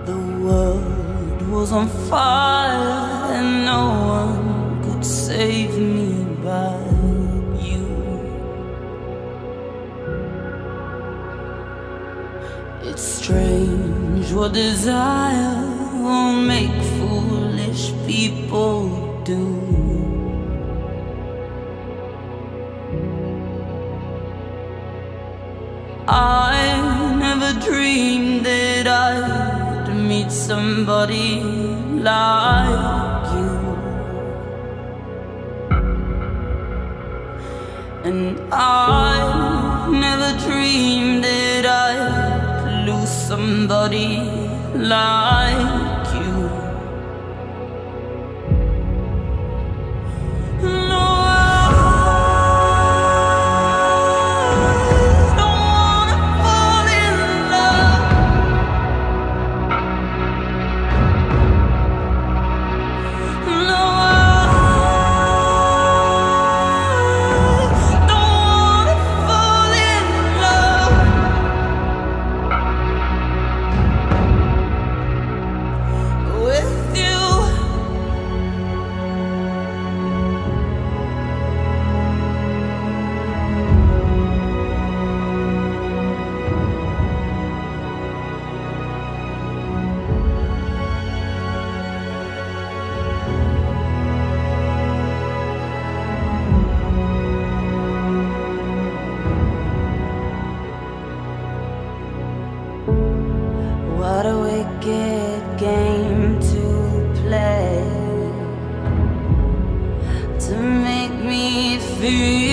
The world was on fire and no one could save me but you. It's strange what desire will make foolish people do. I never dreamed that I'd meet somebody like you, and I never dreamed that I'd lose somebody like you. What a wicked game to play, to make me feel